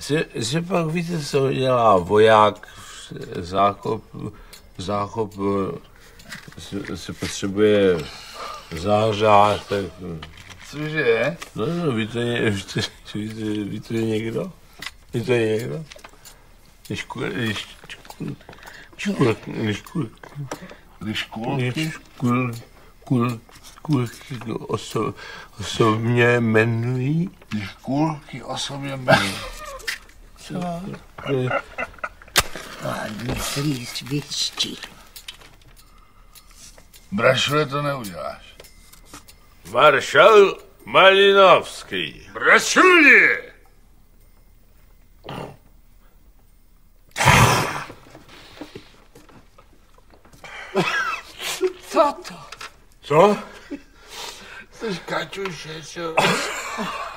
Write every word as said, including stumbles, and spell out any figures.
že, že pak víte, co dělá voják, zákop, zákop se, se potřebuje zářát, tak... Cože? No, no, ví to, víte, víte, ví to někdo? Ví to někdo? Když kur, když kur, když kur, Když kulky? když kur, kur, kulky oso, osobně jmenují? Když kulky osobně jmenují. Co? Myslíš věští. Brašle, to neuděláš. Maršal Malinovský. Brašuli! Co to? Co? Jsi Kaťuše, čo?